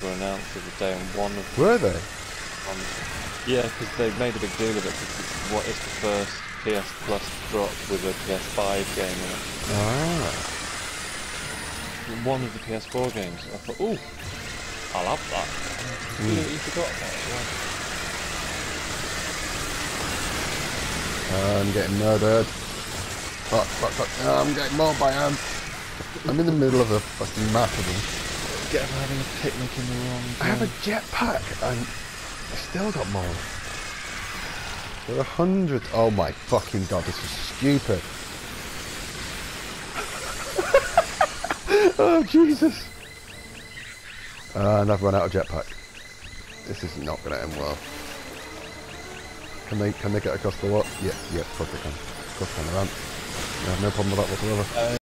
were announced the other day, and one of them... Were they? Yeah, because they made a big deal of it, because it's the first PS Plus drop with a PS5 game in it. Ah. One of the PS4 games. I thought, ooh, I'll have that. You forgot about it, I'm getting murdered. Fuck, fuck, fuck. No, I'm getting mobbed by ants. I'm in the middle of a fucking map of them. Get them having a picnic in the wrong game. I have a jetpack and I still got more. There are hundreds. Oh my fucking god, this is stupid. Oh Jesus. And I've run out of jetpack. This is not going to end well. Can they get across the what? Yeah, of course they can. Of course they can. I have no problem with that whatsoever.